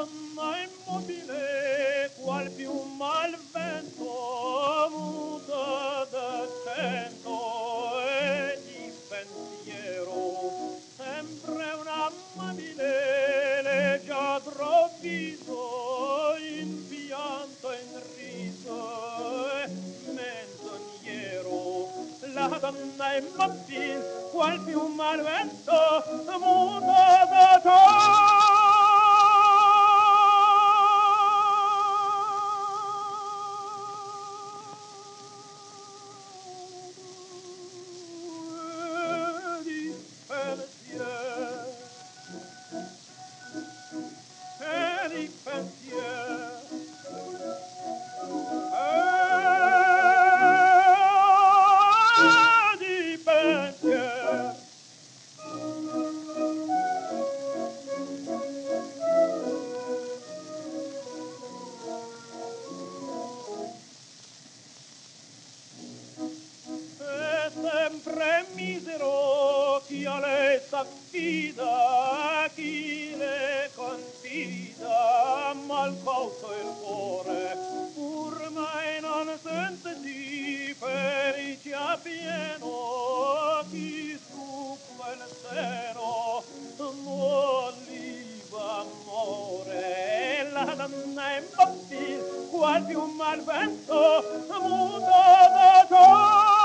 donna immobile, qual piuma al vento, muta d'accento e di pensiero, sempre un amabile leggiadro viso, in pianto e in riso e menzognero. La donna immobile, qual piuma al vento, muta d'accento. Sempre misero chi a lei s'affida, chi le confida, mal cauto il cuore, pur mai non sente di felicia pieno, chi su quel seno molliva amore. La donna immobile, qual piuma al vento, muta da